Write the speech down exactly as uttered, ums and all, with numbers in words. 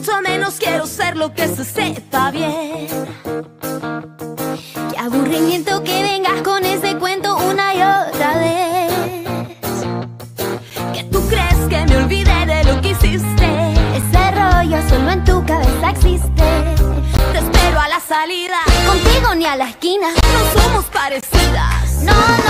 mucho menos quiero ser lo que se sepa bien. Qué aburrimiento que vengas con ese cuento una y otra vez. Que tú crees que me olvidé de lo que hiciste. Ese rollo solo en tu cabeza existe. Te espero a la salida, contigo ni a la esquina. no somos parecidas. No